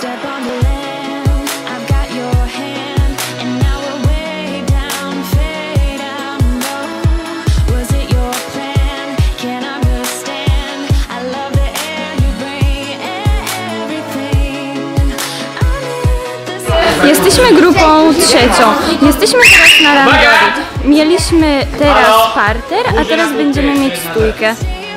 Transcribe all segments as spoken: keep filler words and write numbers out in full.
Jesteśmy grupą trzecią. Jesteśmy teraz na randori. Mieliśmy teraz parter, a teraz będziemy mieć stójkę.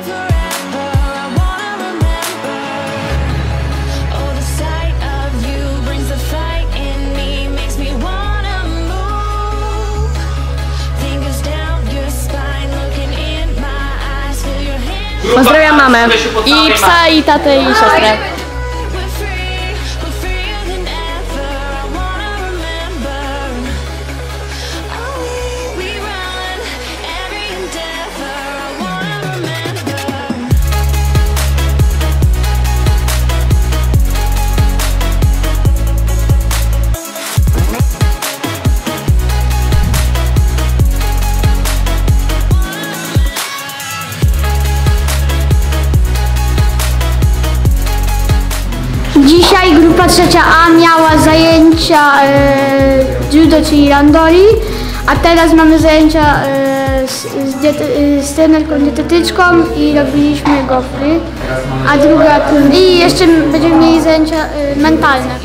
Pozdrawiam mamę i psa, i tatę, i siostrę. Dzisiaj grupa trzecia A miała zajęcia e, judo, czyli randori, a teraz mamy zajęcia e, z, z, diety, z trenerką dietetyczką i robiliśmy gofry, a druga i jeszcze będziemy mieli zajęcia e, mentalne.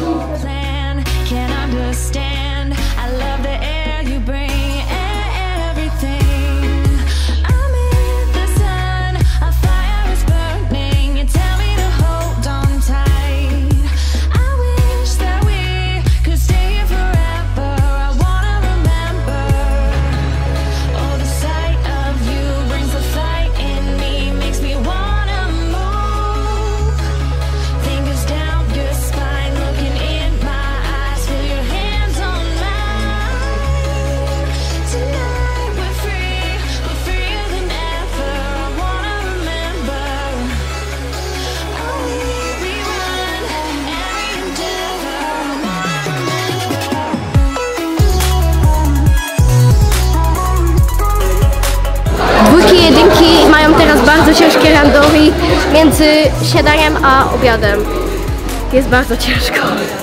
Dwójki i jedynki mają teraz bardzo ciężkie randori między śniadaniem a obiadem. Jest bardzo ciężko.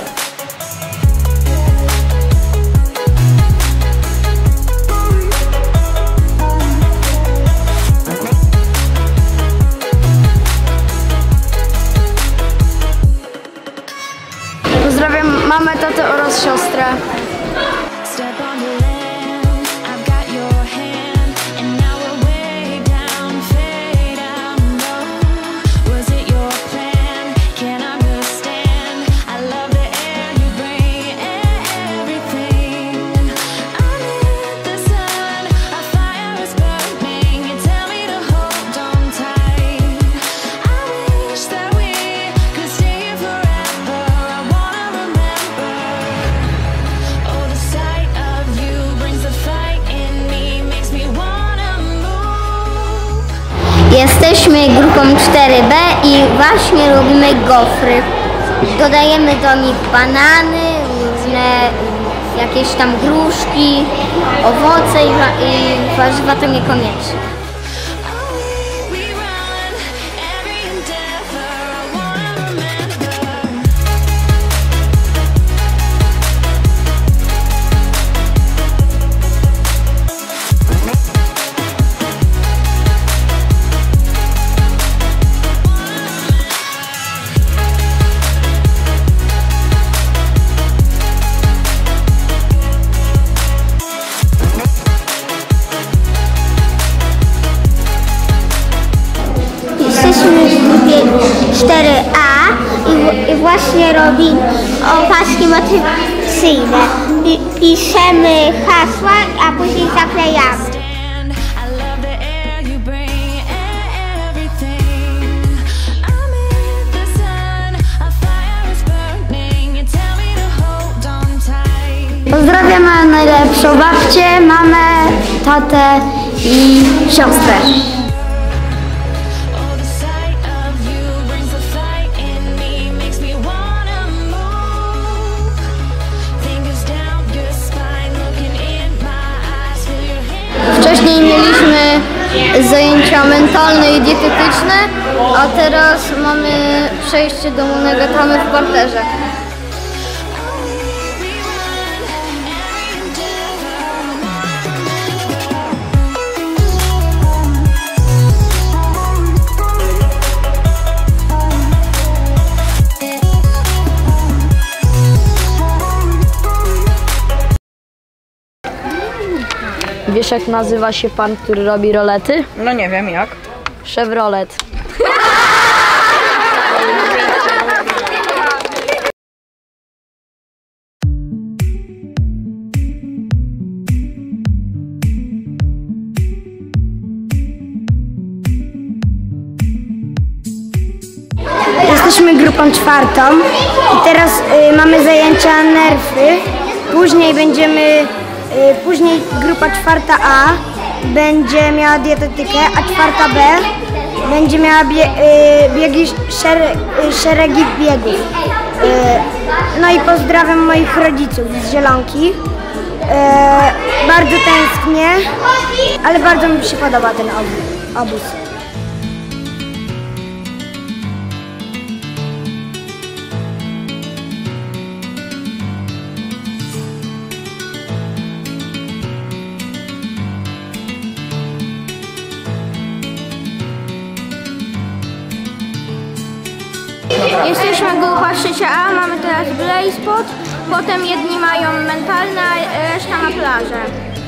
Pozdrawiam mamę, tatę oraz siostrę. Jesteśmy grupą cztery B i właśnie robimy gofry. Dodajemy do nich banany, różne jakieś tam gruszki, owoce i, wa i warzywa to niekoniecznie. Jesteśmy w grupie cztery A i, i właśnie robimy opaski motywacyjne. I, piszemy hasła, a później zaklejamy. Pozdrawiam najlepszą babcię, mamę, tatę i siostrę. Wcześniej mieliśmy zajęcia mentalne i dietetyczne, a teraz mamy przejście do monogatamy w parterze. Wiesz, jak nazywa się pan, który robi rolety? No nie wiem jak. Chevrolet. Jesteśmy grupą czwartą i teraz y, mamy zajęcia nerfy. Później będziemy, y, później grupa czwarta A będzie miała dietetykę, a czwarta B będzie miała bie, y, biegi, szere, y, szeregi biegów. Y, no i pozdrawiam moich rodziców z Zielonki. Y, bardzo tęsknię, ale bardzo mi się podoba ten obóz. obóz. Jesteśmy grupa trzecia A, mamy teraz Blazepot, potem jedni mają mentalne, a reszta ma plażę.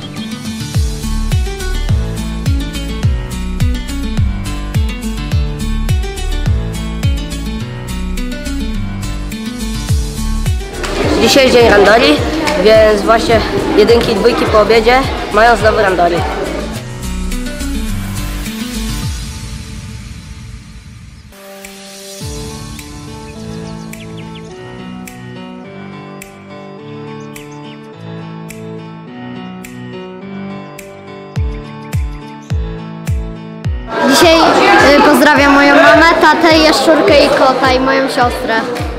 Dzisiaj jest dzień randoli, więc właśnie jedynki i dwójki po obiedzie mają znowu randoli. Dzisiaj y, pozdrawiam moją mamę, tatę, jaszczurkę i kota i moją siostrę.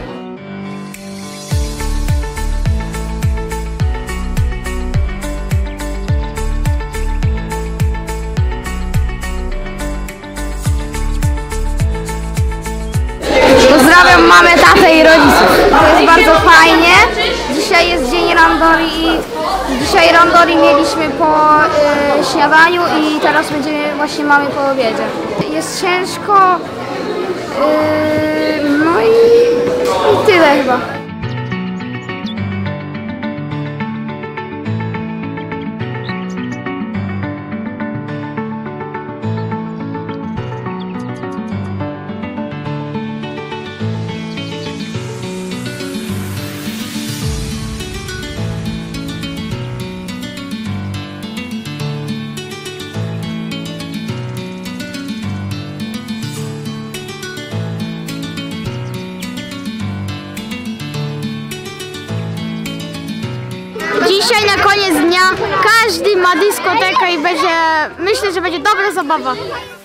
Pozdrawiam mamę, tatę i rodziców. To jest bardzo fajnie. Dzisiaj jest dzień randoli i dzisiaj randoli mieliśmy po y, śniadaniu i teraz będziemy właśnie mamy po obiedzie. Jest ciężko, y, no i, i tyle chyba. Dzisiaj na koniec dnia każdy ma dyskotekę i będzie, myślę, że będzie dobra zabawa.